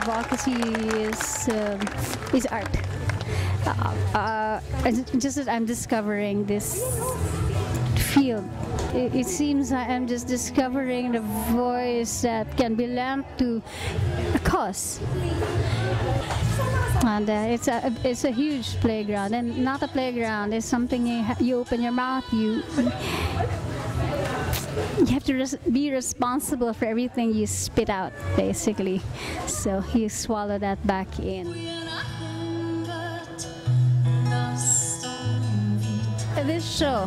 advocacy is art. Just that I'm discovering this field. It seems I'm just discovering the voice that can be lent to a cause. And it's a huge playground, and not a playground. It's something you open your mouth, you have to be responsible for everything you spit out, basically. So you swallow that back in. This show,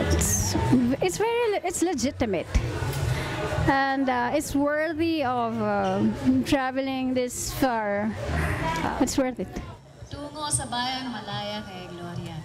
it's legitimate, and it's worthy of traveling this far. It's worth it. Tungo sa bayang Malaya kay Gloria.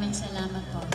Maraming salamat po.